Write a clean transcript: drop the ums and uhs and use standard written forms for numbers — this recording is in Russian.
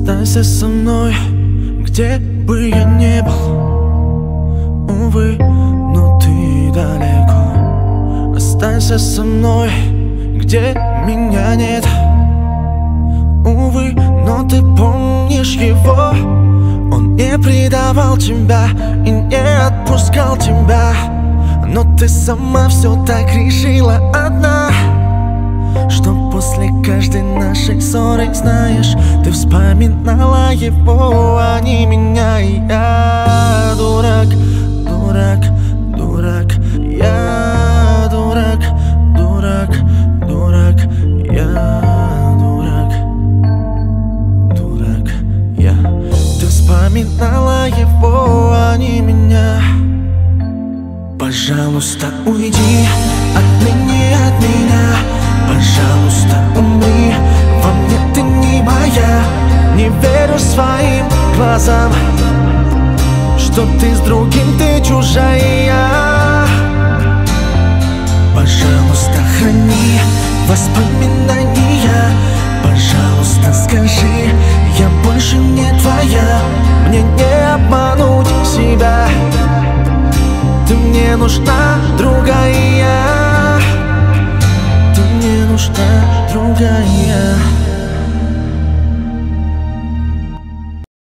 Останься со мной, где бы я не был. Увы, но ты далеко. Останься со мной, где меня нет. Увы, но ты помнишь его. Он не предавал тебя и не отпускал тебя. Но ты сама все так решила одна, что после каждой нашей ссоры, знаешь, ты вспоминала его, а не меня. И я дурак, дурак, дурак. Я дурак, дурак, дурак. Я дурак, дурак. Я. Ты вспоминала его, а не меня. Пожалуйста, уйди отныне от меня. Пожалуйста, умри, во мне ты не моя. Не верю своим глазам, что ты с другим, ты чужая.